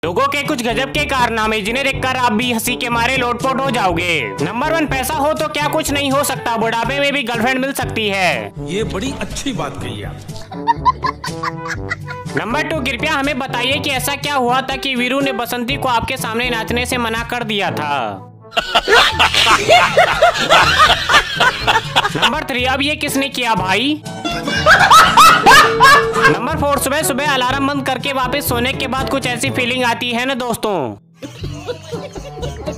लोगों के कुछ गजब के कारनामे जिन्हें देखकर आप भी हंसी के मारे लोटपोट हो जाओगे। नंबर 1, पैसा हो तो क्या कुछ नहीं हो सकता, बुढ़ापे में भी गर्लफ्रेंड मिल सकती है। ये बड़ी अच्छी बात कही आप। नंबर 2, कृपया हमें बताइए कि ऐसा क्या हुआ था कि वीरू ने बसंती को आपके सामने नाचने से मना कर दिया था। नंबर 3, अब ये किसने किया भाई। नंबर 4, सुबह सुबह अलार्म बंद करके वापस सोने के बाद कुछ ऐसी फीलिंग आती है ना दोस्तों।